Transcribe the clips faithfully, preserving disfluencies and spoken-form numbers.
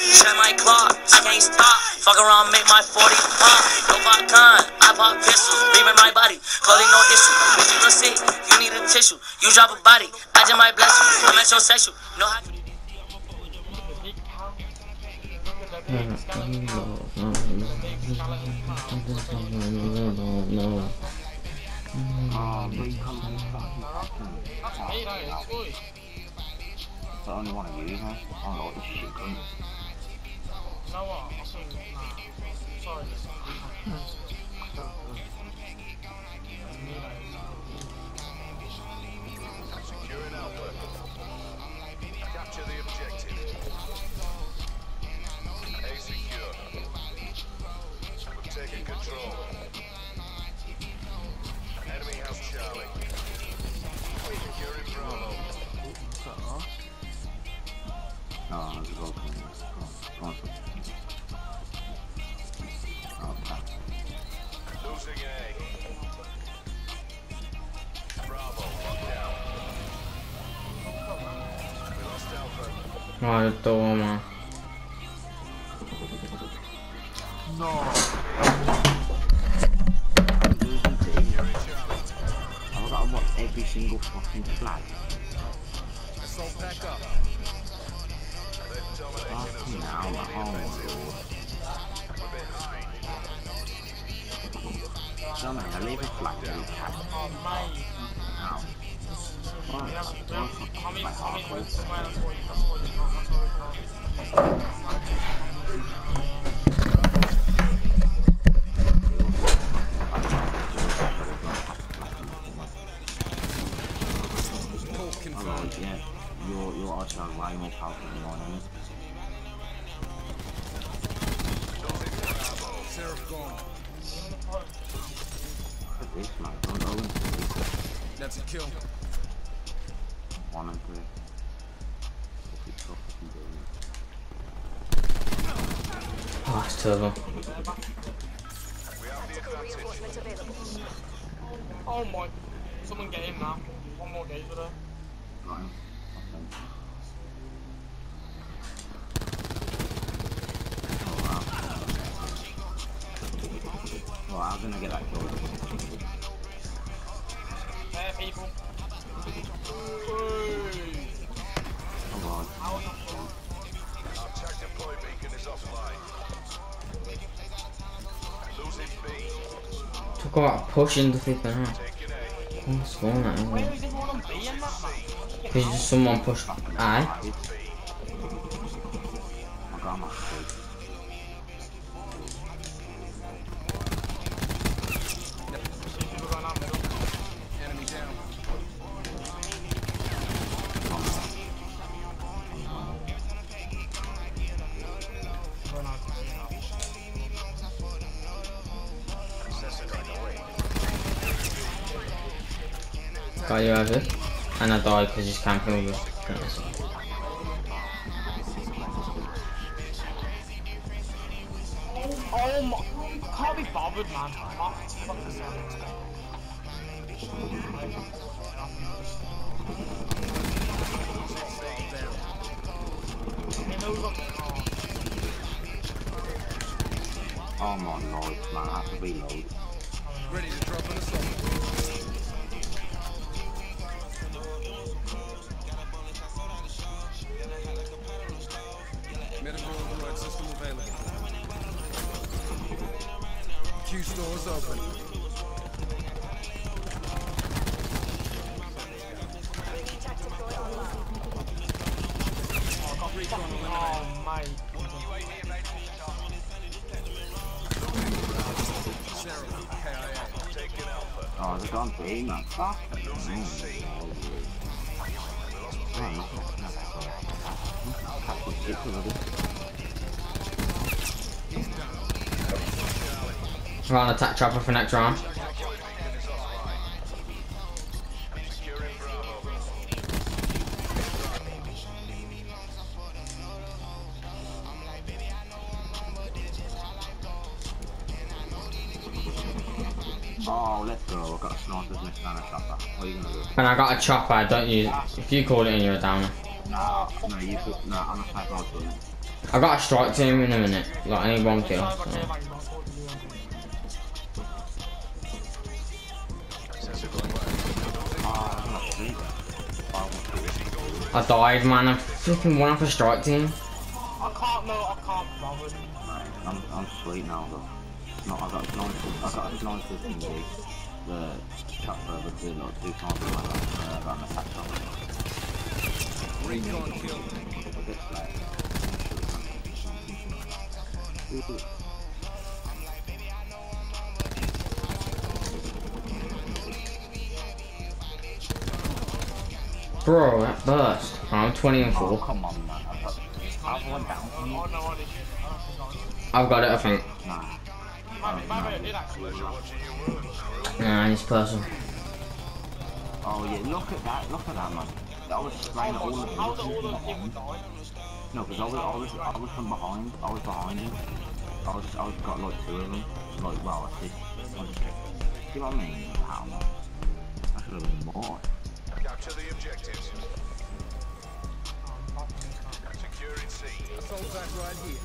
Check my clock, I can't stop. Fuck around, make my forty pop. No popcorn, I pop pistols, leaving my body. Clothing no issue, bitch you look sick, you need a tissue. You drop a body, I just might bless you. I'm metrosexual, no how. I only want to use, man. I don't know what this shit comes. You know what? I think, nah. Sorry. Securing Alpha. Capture the objective. A secure. We've taken control. Enemy has Charlie. Securing Bravo. No, there's a goal coming. Go on, go on. Okay. Losing A. Bravo, locked down. We lost Alpha. Vale, toma. No. I've got to watch every single fucking flag. Assault back up. Fucking hell, my home. Someone, I leave a flag every time. Oh, mate. Now. How many, how many points is mine? That's what you, that's what you got. Oh, yeah. You're, you're also way more powerful than mine, aren't you? Seraph gone. Look at this, man. Don't go into this. That's a kill. One and three. If it's tough, you can do it. Oh, it's turbo. We have the advantage. Oh my. Someone get him now. One more game for her. Got him. Okay. Well, I'm gonna get that goal. There, people. Oh god. Our tactic deploy beacon is offline. Losing B. Talk about pushing the flipping out. Taking A. I'm spawn that Where anyway. is everyone on B and that, man? Because just someone pushed I. B. I got my foot. People going out middle. Enemy down. Going out to B now. Assessing right away. Got you over. And I died because he's camping with you. Oh my. I can't be bothered, man. Fuck, fuck this one. He knows what- oh. Oh my lord, man, I have to reload. Ready to drop an assault. Medical override system available. Q store is open. Oh, mate. Sarah, K I A. Taking Alpha. Oh, they're gone B, man. Fuck. Losing C. We're on attack chopper for next round. Securing Bravo. Oh, let's go. I've got a sniper's missed and a chopper. What are you gonna do? When I got a chopper, don't use it. If you call it and you're a downer. No, no, you put, no, I'm a sniper, I'll do it. I got a strike team in a minute. Like, I need one kill. So. I died, man. I flipping won off a strike team. I can't, no, I can't, bother. I'm, I'm sweet now, though. No, I got nine, I got nine fifteen gigs. The chapter over two, like two times like that. Uh, I got an attack chopper. Recon kill. A bit flat. Bro, that burst. I'm twenty and Oh, four. come on, man. I got, I went down from you. Oh, no, I didn't. I don't think I did. I've got it, I think. Nah. Maybe, maybe I did actually. Nah, this person. Oh yeah, look at that, look at that, man. I was spraying all the How do all bullets those from people behind. die? No, because I was, I was, I was from behind. I was behind him. I was, I was got like two of them. Like, well, I see. See what I mean? How much? I should have been more. Capture the objectives. Securing C. Assault back right here.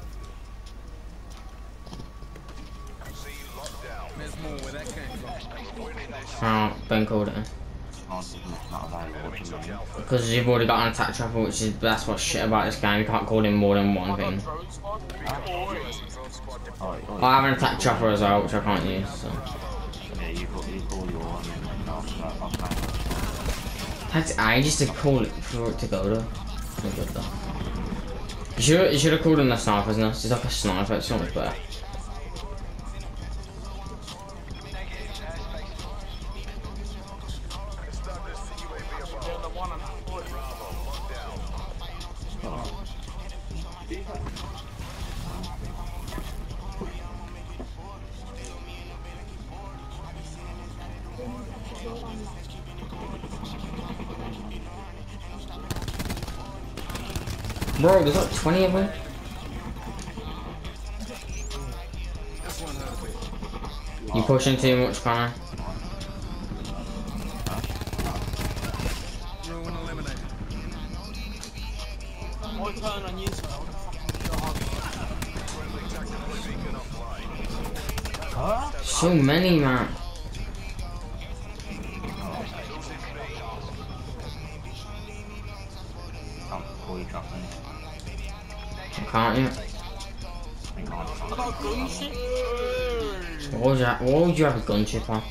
C locked down. Miss more where that came from. Winning this. Oh, Ben called it. It's not available Enemy to took me. Alpha. Because you've already got an attack trapper, which is that's what's shit about this game. You can't call him more than one I got thing. drone squad. Oh, Oh, oh, I have an attack chopper as well, which I can't use. So. yeah, you call, you call your one and then I'll start, I'll start. Takes ages to call it for it to go though. Not good though. You should you should have called him the sniper's nest. It's like a sniper. It's so much better. the one and a half foot. Bro, there's like twenty of them. You pushing too much, Connor. Ruin eliminated. Why turn on you, sir? What the fuck is So many, man. I'll call you dropping. Can't you? I got gun shit. What would you have, what would you have a gunship on?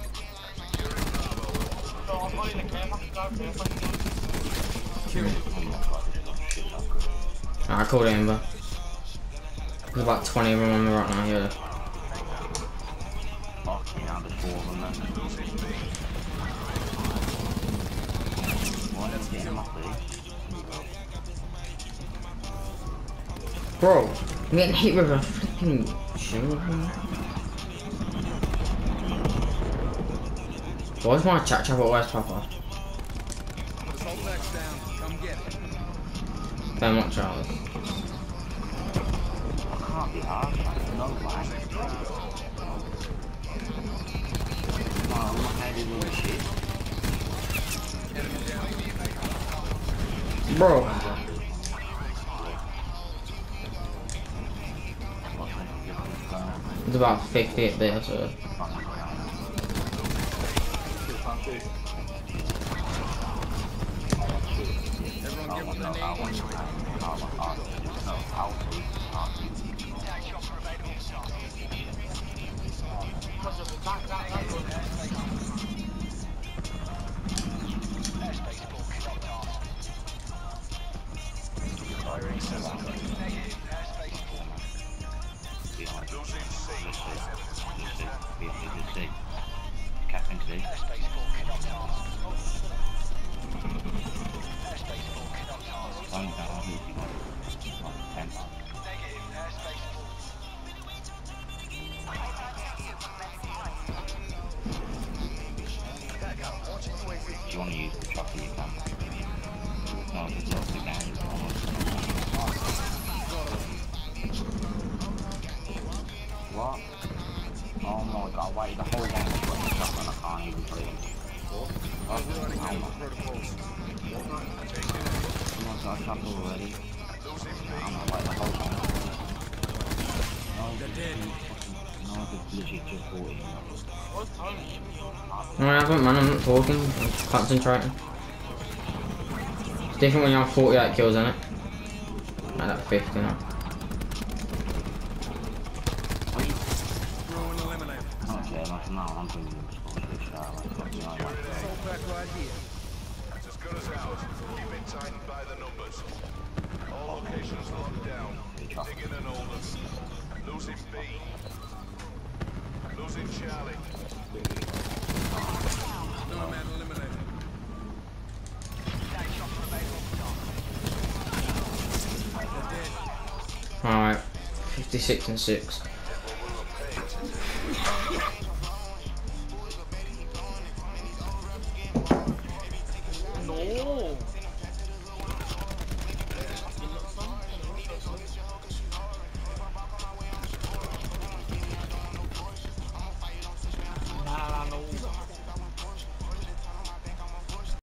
No, I'm not in the game. I can go there if I can. I called Amber. There's about twenty of them on me right now, here. Fucking hell, there's four of them then. One of them getting off there. Bro, I'm getting hit with a flipping shield. Why's my chat chat always pop off? Assault back's down. Come get it. Very much Charles. Can't be hard, man. No way. No, I'm not headed with the shit. Enemy down. Bro, it's about fifty up there, so. Everyone get what they need. Because of the back, that, that gun. Captain C. Going down, if you want. Oh, ten. If you want to use the chopper, you can. No, just lock it down. What? Oh my god, wait, the whole game is putting the chopper and I can't even play it. Oh, oh my Protocols. god, chopper already. I'm not like literally just forty. What's Tony? No, I haven't, man. I'm not talking. I'm just concentrating. It's different when you have forty-eight kills, isn't it? Like that fifty now. Okay, like now I'm bringing them to the shower. That's as good as ours. Keep it tightened by the numbers. All locations locked down. Digging an older. Losing B. Losing Charlie. No man eliminated. Alright, fifty-six and six.